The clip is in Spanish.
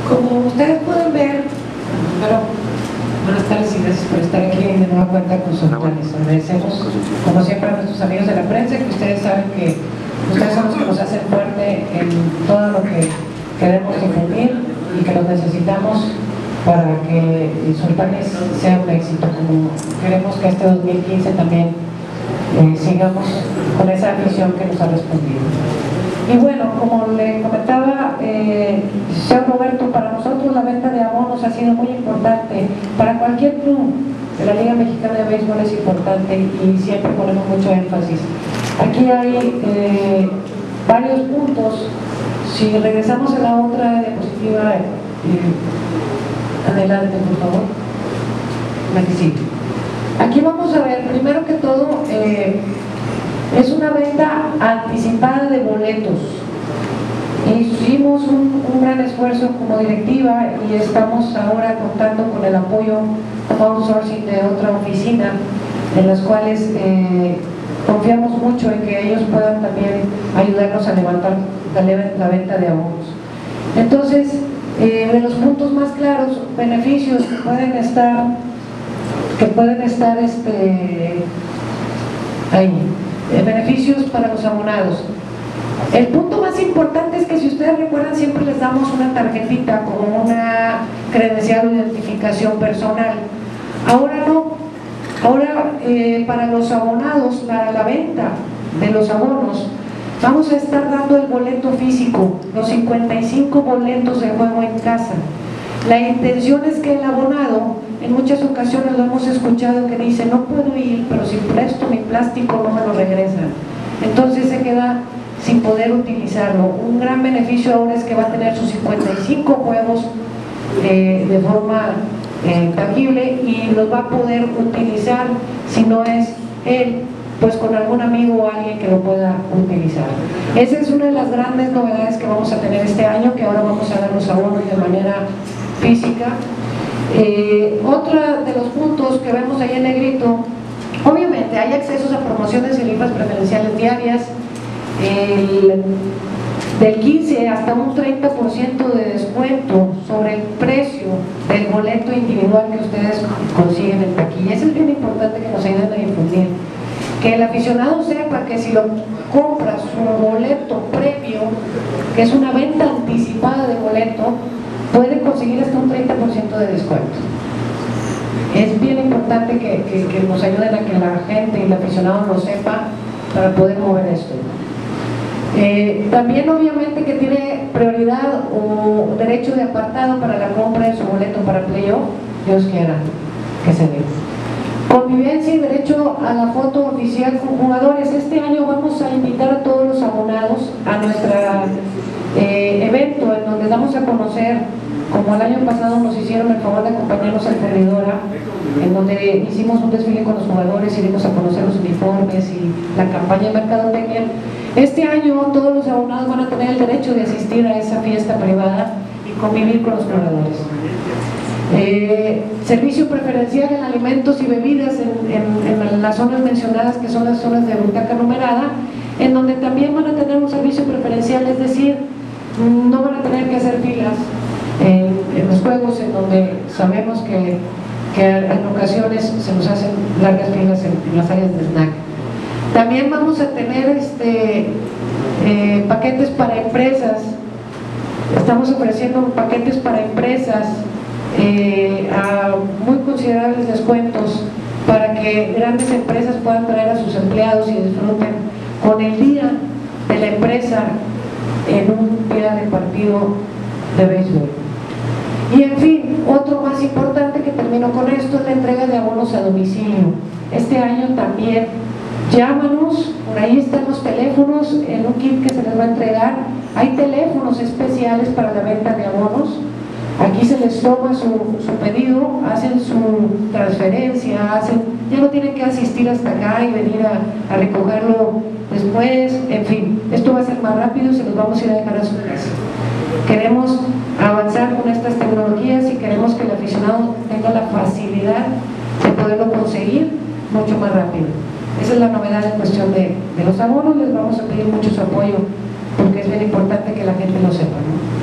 Como ustedes pueden ver, bueno, buenas tardes y gracias por estar aquí de nueva cuenta con nosotros. Les agradecemos, como siempre, a nuestros amigos de la prensa, que ustedes saben que ustedes son los que nos hacen fuerte en todo lo que queremos difundir y que los necesitamos para que Sultanes sea un éxito, como queremos que este 2015 también sigamos con esa afición que nos ha respondido. Y bueno, como le comentaba señor Roberto, para nosotros la venta de abonos ha sido muy importante. Para cualquier club de la Liga Mexicana de Béisbol es importante y siempre ponemos mucho énfasis. Aquí hay varios puntos. Si regresamos a la otra diapositiva, adelante por favor. Aquí sí. Aquí vamos a ver, primero que todo, es una venta anticipada de boletos. Hicimos un gran esfuerzo como directiva y estamos ahora contando con el apoyo outsourcing de otra oficina, en las cuales confiamos mucho en que ellos puedan también ayudarnos a levantar la venta de abonos. Entonces, de los puntos más claros, beneficios que pueden estar ahí. Beneficios para los abonados. El punto más importante es que, si ustedes recuerdan, siempre les damos una tarjetita como una credencial o identificación personal. Ahora no. Ahora para los abonados, para la venta de los abonos, vamos a estar dando el boleto físico, los 55 boletos de juego en casa. La intención es que el abonado, en muchas ocasiones lo hemos escuchado que dice: no puedo ir, pero si presto mi plástico no me lo regresan. Entonces se queda sin poder utilizarlo. Un gran beneficio ahora es que va a tener sus 55 juegos de forma tangible y los va a poder utilizar, si no es él, pues con algún amigo o alguien que lo pueda utilizar. Esa es una de las grandes novedades que vamos a tener este año, que ahora vamos a dar los abonos de manera física. Otro de los puntos que vemos ahí en negrito, obviamente hay accesos a promociones y rifas preferenciales diarias, del 15 hasta un 30% de descuento sobre el precio del boleto individual que ustedes consiguen en taquilla. Eso es bien importante, que nos ayuden a difundir, que el aficionado sepa que si lo compra su boleto previo, que es una venta anticipada de boleto, puede conseguir hasta un 30% de descuento. Es bien importante que nos ayuden a que la gente y el aficionado lo sepa para poder mover esto. También obviamente que tiene prioridad o derecho de apartado para la compra de su boleto para playoff, Dios quiera que se dé. Convivencia y derecho a la foto oficial con jugadores. Este año vamos a invitar a todos los abonados a nuestro evento, en donde damos a conocer, como el año pasado nos hicieron el favor de acompañarnos al Corredora, en donde hicimos un desfile con los jugadores y dimos a conocer los uniformes y la campaña de mercadotecnia. Este año todos los abonados van a tener el derecho de asistir a esa fiesta privada y convivir con los jugadores. Servicio preferencial en alimentos y bebidas en las zonas mencionadas, que son las zonas de butaca numerada, en donde también van a tener un servicio preferencial, es decir, no van a tener que hacer filas en los juegos, en donde sabemos que en ocasiones se nos hacen largas filas en las áreas de snack. También vamos a tener paquetes para empresas. Estamos ofreciendo paquetes para empresas a muy considerables descuentos, para que grandes empresas puedan traer a sus empleados y disfruten con el día de la empresa en un día de partido de béisbol. Y en fin, otro más importante, que termino con esto, es la entrega de abonos a domicilio. Este año también llámanos, por ahí están los teléfonos en un kit que se les va a entregar. Hay teléfonos especiales para la venta de abonos. Aquí se les toma su pedido, hacen su transferencia, ya no tienen que asistir hasta acá y venir a recogerlo después. En fin, esto va a ser más rápido, se los vamos a ir a dejar a su casa. Queremos avanzar con estas tecnologías y queremos que el aficionado tenga la facilidad de poderlo conseguir mucho más rápido. Esa es la novedad en cuestión de los abonos. Les vamos a pedir mucho su apoyo, porque es bien importante que la gente lo sepa, ¿no?